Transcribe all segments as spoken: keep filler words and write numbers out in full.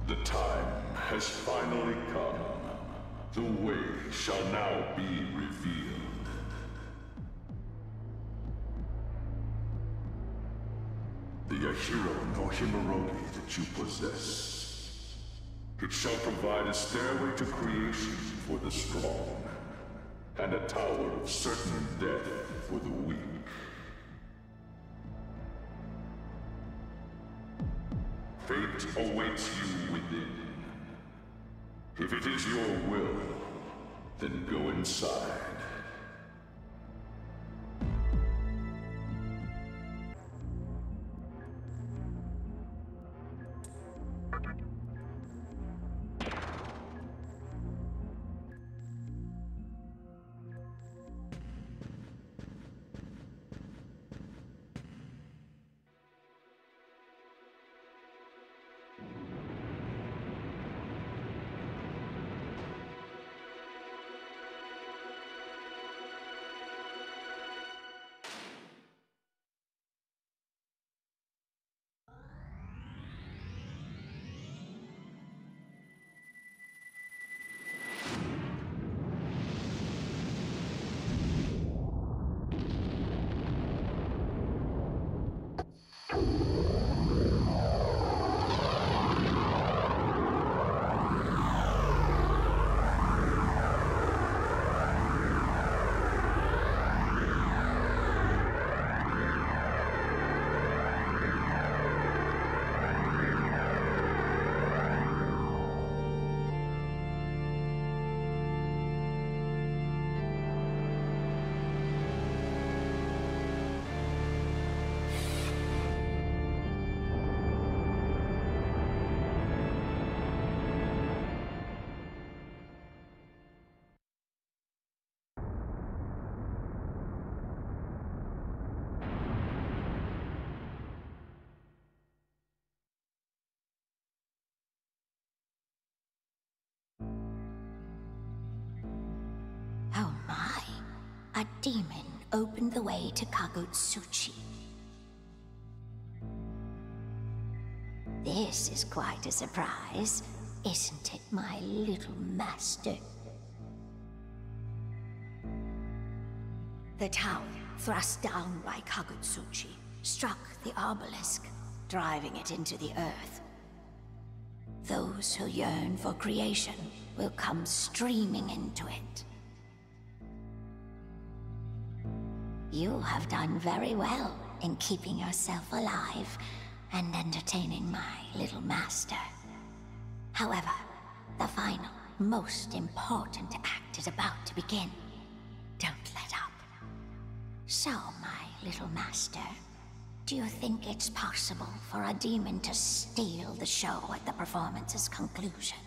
The time has finally come. The way shall now be revealed. The Ahriman no Himorogi that you possess. It shall provide a stairway to creation for the strong, and a tower of certain death for the weak. Fate awaits you within. If it is your will, then go inside. Oh my! A demon opened the way to Kagutsuchi. This is quite a surprise, isn't it, my little master? The tower, thrust down by Kagutsuchi, struck the obelisk, driving it into the earth. Those who yearn for creation will come streaming into it. You have done very well in keeping yourself alive and entertaining my little master. However, the final, most important act is about to begin. Don't let up. So, my little master, do you think it's possible for a demon to steal the show at the performance's conclusion?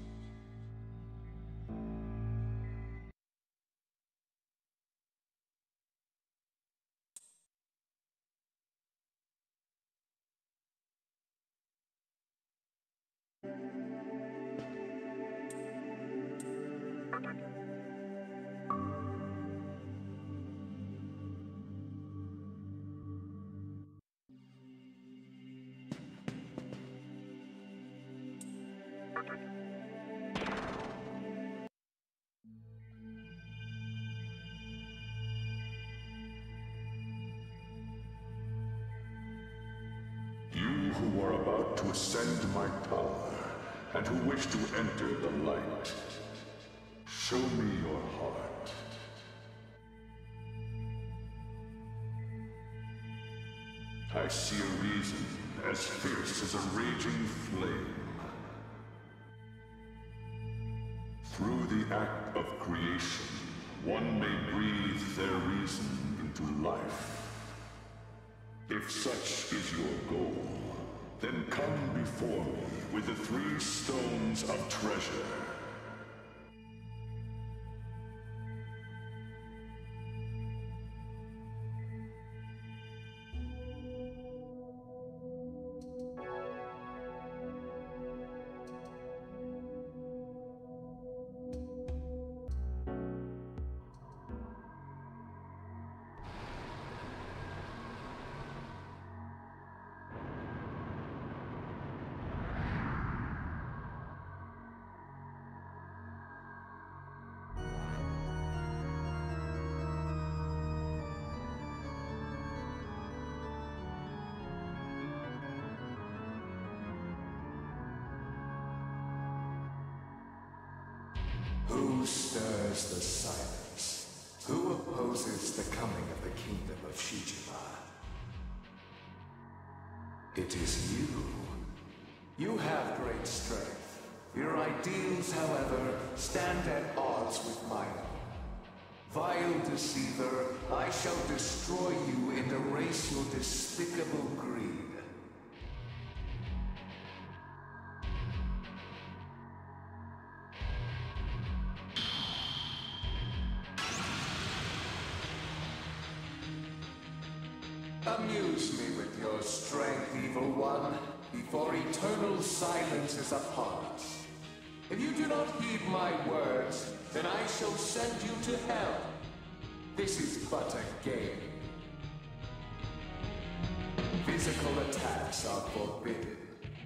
You who are about to ascend my tower, and who wish to enter the light, show me your heart. I see a reason as fierce as a raging flame. Through the act of creation, one may breathe their reason into life. If such is your goal, then come before me with the three stones of treasure. Who stirs the silence? Who opposes the coming of the kingdom of Shijima? It is you. You have great strength. Your ideals, however, stand at odds with mine own. Vile deceiver, I shall destroy you and erase your despicable greed. Amuse me with your strength, evil one, before eternal silence is upon us. If you do not heed my words, then I shall send you to hell. This is but a game. Physical attacks are forbidden.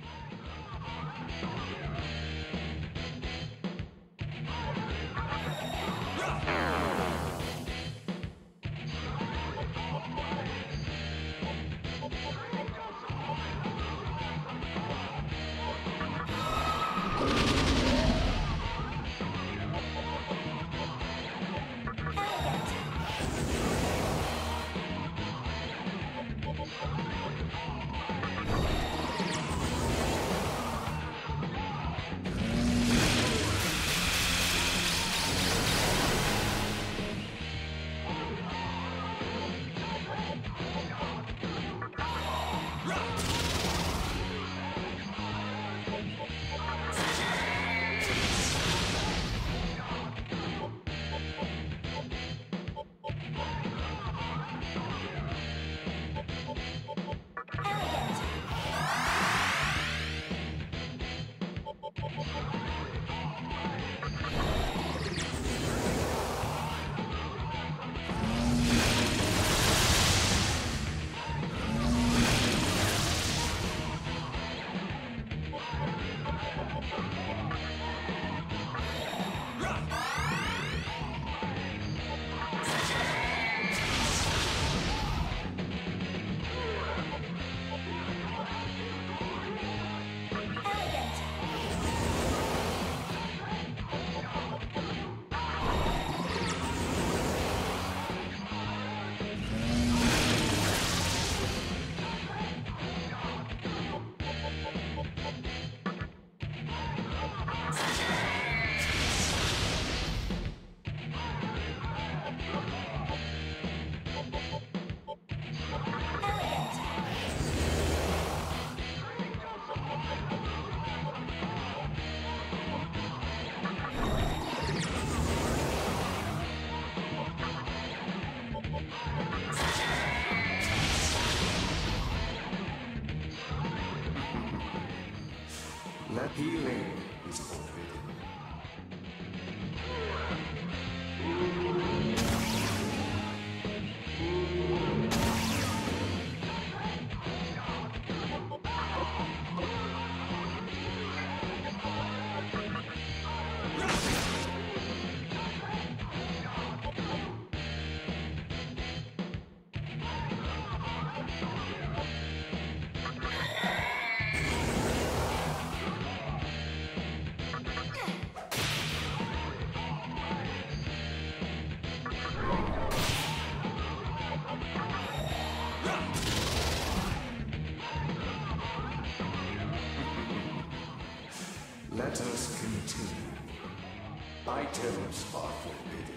That healing is forbidden. Let us continue. Items are forbidden.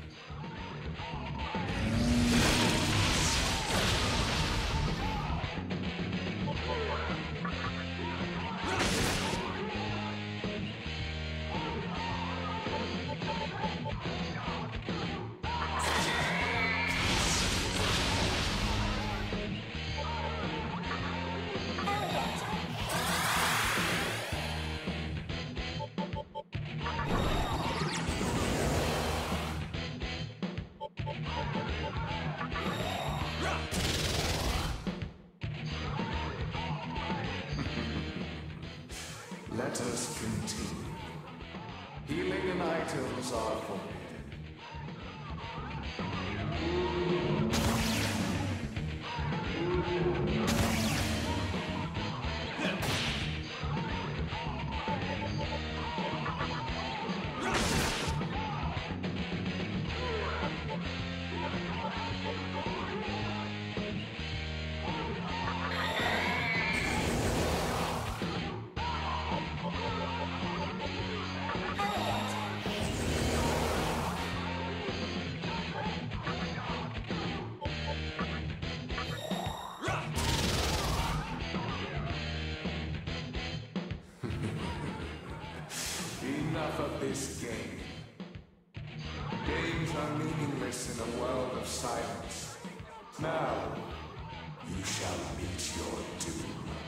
Let us continue. Healing and items are forbidden. this game. Games are meaningless in a world of silence. Now, you shall meet your doom.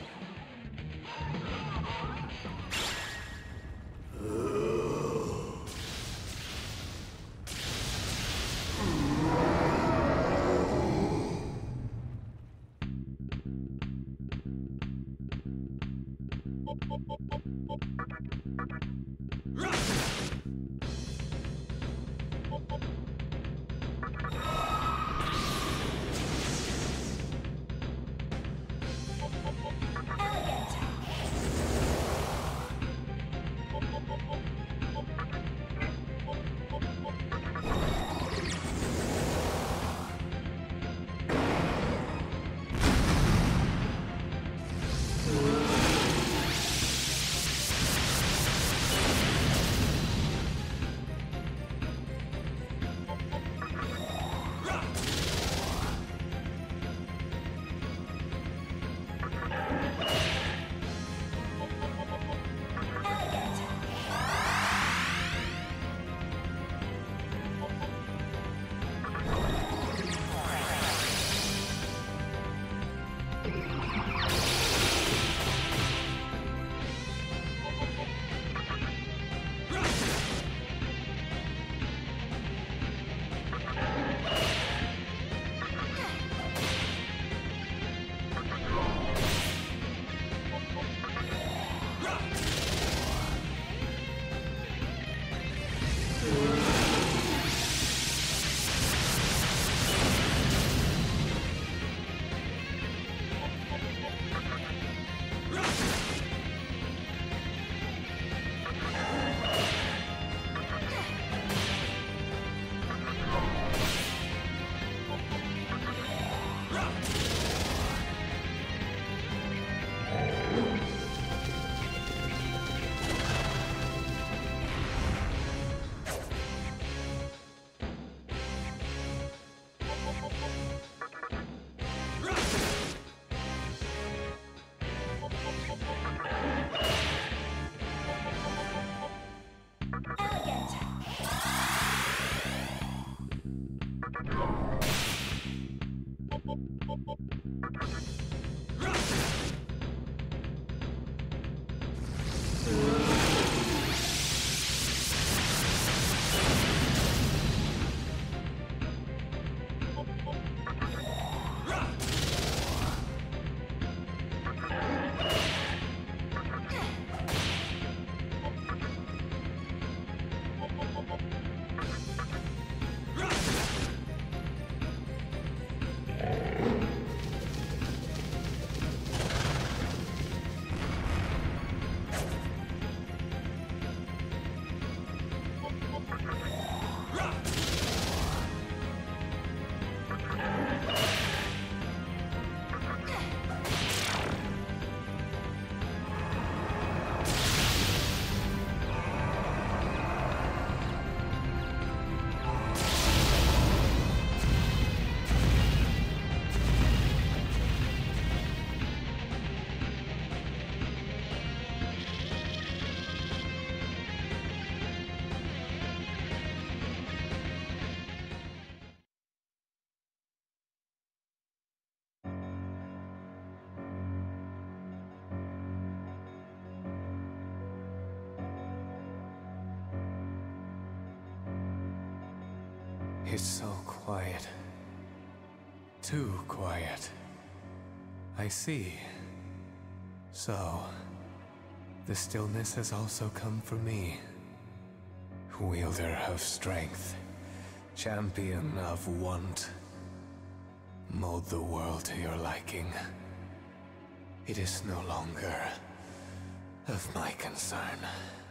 It's so quiet. Too quiet. I see. So, the stillness has also come for me. Wielder of strength. Champion of want. Mold the world to your liking. It is no longer of my concern.